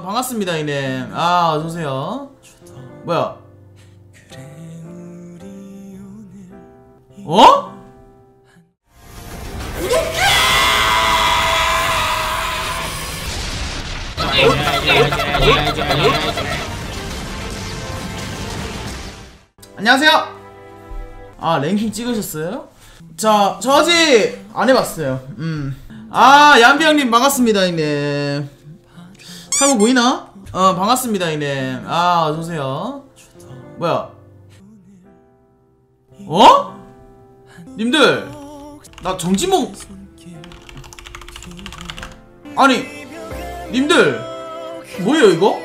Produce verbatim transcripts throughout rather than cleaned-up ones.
반갑습니다 이님. 아 어서오세요. 뭐야 어? 안녕하세요. 아 랭킹 찍으셨어요? 자 저 아직 안 해봤어요. 음. 아 얀비 형님 반갑습니다 형님. 탈모 보이나? 어 반갑습니다 형님. 아 어서오세요. 뭐야 어? 님들 나 정지몽 아니 님들 뭐예요 이거?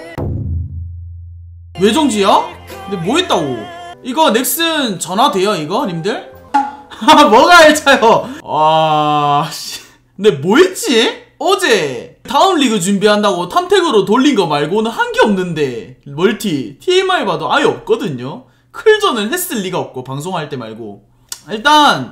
왜 정지야? 근데 뭐 했다고? 이거 넥슨 전화 돼요 이거 님들? 뭐가 일차요? 와 씨. 근데 뭐 했지? 어제 다음 리그 준비한다고 탐택으로 돌린 거 말고는 한 게 없는데 멀티 티엠아이 봐도 아예 없거든요. 클전을 했을 리가 없고 방송할 때 말고. 일단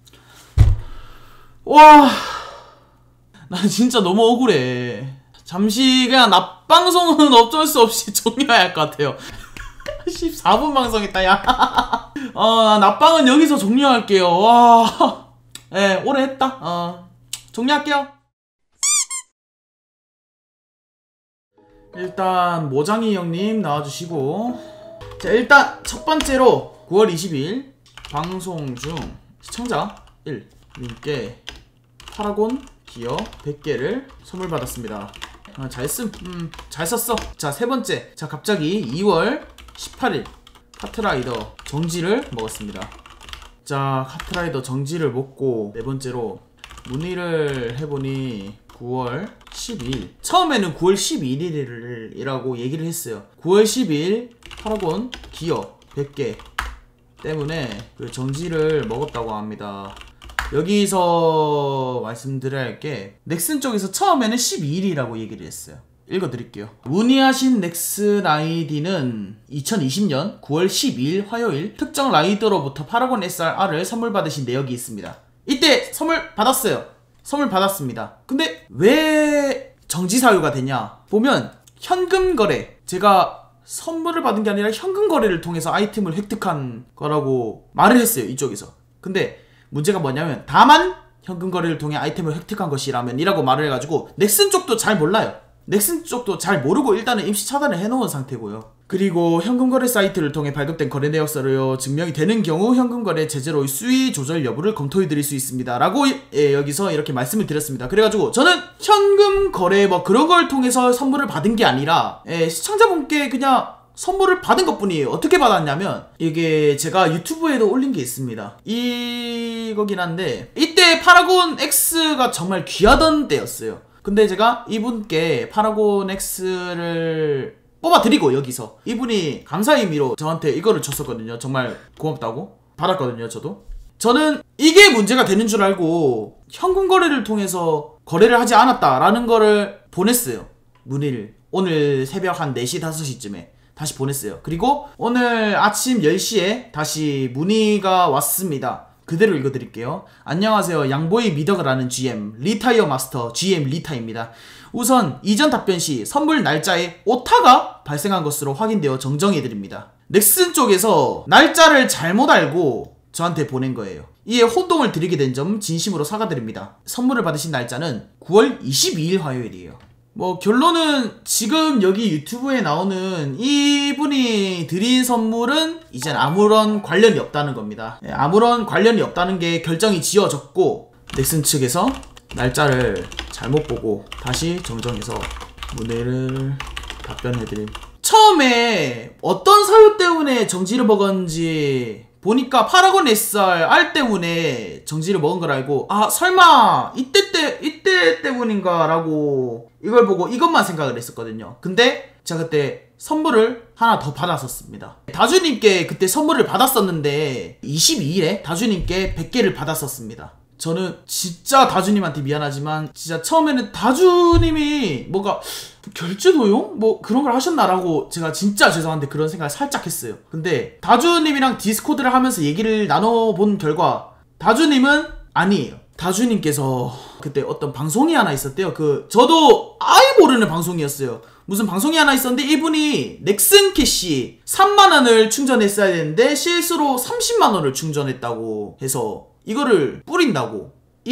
와 난 진짜 너무 억울해. 잠시 그냥 낮방송은 어쩔 수 없이 종료해야 할 것 같아요. 십사 분 방송했다 야. 어 낮방은 여기서 종료할게요. 와 예 네, 오래 했다. 어 종료할게요. 일단 모장이 형님 나와주시고, 자 일단 첫 번째로 구월 이십일 방송 중 시청자 일 님께 파라곤 기어 백 개를 선물 받았습니다. 아, 잘쓴 음, 잘 썼어. 자 세번째, 자 갑자기 이월 십팔일 카트라이더 정지를 먹었습니다. 자 카트라이더 정지를 먹고, 네번째로 문의를 해보니 구월 십이일, 처음에는 구월 십일일이라고 얘기를 했어요. 구월 십이일 파라곤 기어 백 개 때문에 그 정지를 먹었다고 합니다. 여기서 말씀드려야 할 게, 넥슨 쪽에서 처음에는 십이일이라고 얘기를 했어요. 읽어드릴게요. 문의하신 넥슨 아이디는 이천이십년 구월 십이일 화요일 특정 라이더로부터 파라곤 에스알알을 선물 받으신 내역이 있습니다. 이때 선물 받았어요. 선물 받았습니다. 근데 왜 정지 사유가 되냐 보면, 현금 거래, 제가 선물을 받은 게 아니라 현금 거래를 통해서 아이템을 획득한 거라고 말을 했어요 이쪽에서. 근데 문제가 뭐냐면, 다만 현금 거래를 통해 아이템을 획득한 것이라면 이라고 말을 해가지고 넥슨 쪽도 잘 몰라요. 넥슨 쪽도 잘 모르고 일단은 임시 차단을 해놓은 상태고요. 그리고 현금거래 사이트를 통해 발급된 거래 내역서로 증명이 되는 경우 현금거래 제재로의 수위 조절 여부를 검토해드릴 수 있습니다 라고 예, 여기서 이렇게 말씀을 드렸습니다. 그래가지고 저는 현금거래 뭐 그런 걸 통해서 선물을 받은 게 아니라 예, 시청자분께 그냥 선물을 받은 것 뿐이에요. 어떻게 받았냐면, 이게 제가 유튜브에도 올린 게 있습니다. 이거긴 한데, 이때 파라곤 X가 정말 귀하던 때였어요. 근데 제가 이분께 파라곤 X를 뽑아드리고, 여기서 이분이 감사의 의미로 저한테 이거를 줬었거든요. 정말 고맙다고 받았거든요. 저도 저는 이게 문제가 되는 줄 알고 현금 거래를 통해서 거래를 하지 않았다라는 거를 보냈어요. 문의를 오늘 새벽 한 네시 다섯시쯤에 다시 보냈어요. 그리고 오늘 아침 열시에 다시 문의가 왔습니다. 그대로 읽어드릴게요. 안녕하세요. 양보의 미덕을 아는 지엠 리타이어 마스터 지엠 리타입니다. 우선 이전 답변 시 선물 날짜에 오타가 발생한 것으로 확인되어 정정해드립니다. 넥슨 쪽에서 날짜를 잘못 알고 저한테 보낸 거예요. 이에 혼동을 드리게 된 점 진심으로 사과드립니다. 선물을 받으신 날짜는 구월 이십이일 화요일이에요. 뭐 결론은 지금 여기 유튜브에 나오는 이분이 드린 선물은 이젠 아무런 관련이 없다는 겁니다. 네, 아무런 관련이 없다는 게 결정이 지어졌고, 넥슨 측에서 날짜를 잘못 보고 다시 정정해서 문의를 답변해드림. 처음에 어떤 사유 때문에 정지를 먹었는지 보니까 파라곤 에스알 때문에 정지를 먹은 걸 알고, 아 설마 이때 때 이때 때문인가 라고 이걸 보고 이것만 생각을 했었거든요. 근데 제가 그때 선물을 하나 더 받았었습니다. 다주님께 그때 선물을 받았었는데 이십이일에 다주님께 백 개를 받았었습니다. 저는 진짜 다주님한테 미안하지만, 진짜 처음에는 다주님이 뭔가 결제 도용? 뭐 그런 걸 하셨나라고 제가 진짜 죄송한데 그런 생각을 살짝 했어요. 근데 다주님이랑 디스코드를 하면서 얘기를 나눠본 결과 다주님은 아니에요. 다주님께서 그때 어떤 방송이 하나 있었대요. 그 저도 아예 모르는 방송이었어요. 무슨 방송이 하나 있었는데 이분이 넥슨 캐시 삼만 원을 충전했어야 되는데 실수로 삼십만 원을 충전했다고 해서 이거를 뿌린다고.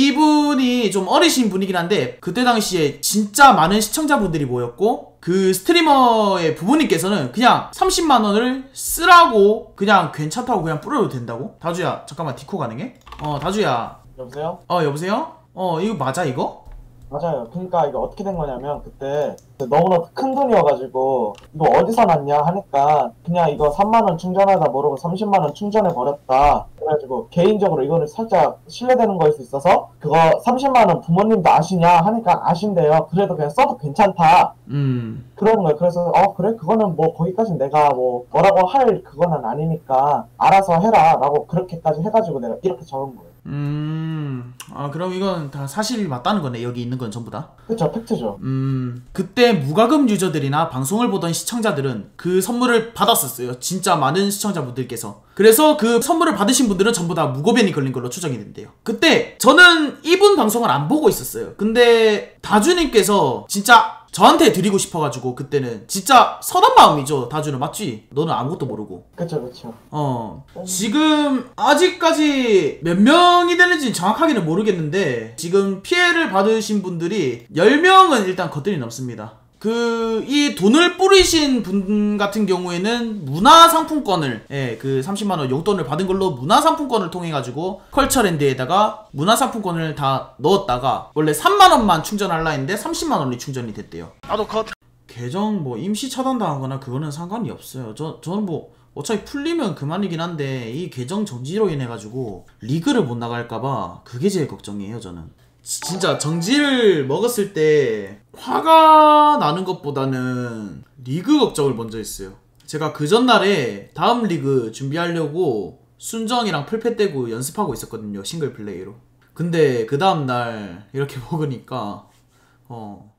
이분이 좀 어리신 분이긴 한데 그때 당시에 진짜 많은 시청자분들이 모였고 그 스트리머의 부모님께서는 그냥 삼십만 원을 쓰라고 그냥 괜찮다고 그냥 뿌려도 된다고? 다주야 잠깐만 디코 가능해? 어 다주야 여보세요? 어 여보세요? 어 이거 맞아 이거? 맞아요. 그러니까 이게 어떻게 된 거냐면 그때 너무나 큰 돈이어가지고 이거 어디서 났냐 하니까 그냥 이거 삼만 원 충전하다 모르고 삼십만 원 충전해 버렸다. 그래가지고 개인적으로 이거는 살짝 신뢰되는 거일 수 있어서 그거 삼십만 원 부모님도 아시냐 하니까 아신대요. 그래도 그냥 써도 괜찮다. 음. 그런 거예요. 그래서 어 그래 그거는 뭐 거기까지 내가 뭐 뭐라고 할 그거는 아니니까 알아서 해라 라고 그렇게까지 해가지고 내가 이렇게 적은 거예요. 음, 아, 그럼 이건 다 사실이 맞다는 거네. 여기 있는 건 전부 다. 그쵸, 팩트죠. 음, 그때 무과금 유저들이나 방송을 보던 시청자들은 그 선물을 받았었어요. 진짜 많은 시청자분들께서. 그래서 그 선물을 받으신 분들은 전부 다 무고변이 걸린 걸로 추정이 된대요. 그때 저는 이분 방송을 안 보고 있었어요. 근데 다주님께서 진짜 저한테 드리고 싶어가지고 그때는 진짜 선한 마음이죠. 다주는 맞지? 너는 아무것도 모르고. 그쵸 그쵸. 어 지금 아직까지 몇 명이 되는지 정확하게는 모르겠는데 지금 피해를 받으신 분들이 열 명은 일단 거뜬히 넘습니다. 그 이 돈을 뿌리신 분 같은 경우에는 문화상품권을 예, 그 삼십만 원 용돈을 받은 걸로 문화상품권을 통해 가지고 컬처랜드에다가 문화상품권을 다 넣었다가 원래 삼만 원만 충전하려 했는데 삼십만 원이 충전이 됐대요. 나도 컷. 계정 뭐 임시 차단당하거나 그거는 상관이 없어요. 저, 저는 뭐 어차피 풀리면 그만이긴 한데 이 계정 정지로 인해 가지고 리그를 못 나갈까봐 그게 제일 걱정이에요. 저는 진짜 정지를 먹었을 때 화가 나는 것보다는 리그 걱정을 먼저 했어요. 제가 그 전날에 다음 리그 준비하려고 순정이랑 풀패 떼고 연습하고 있었거든요. 싱글 플레이로. 근데 그 다음날 이렇게 먹으니까 어